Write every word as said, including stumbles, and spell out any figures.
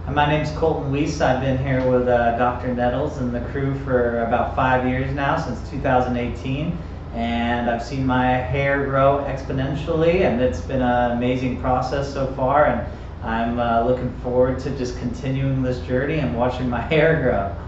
My name's Colton. I've been here with uh, Doctor Nettles and the crew for about five years now, since two thousand eighteen, and I've seen my hair grow exponentially, and it's been an amazing process so far, and I'm uh, looking forward to just continuing this journey and watching my hair grow.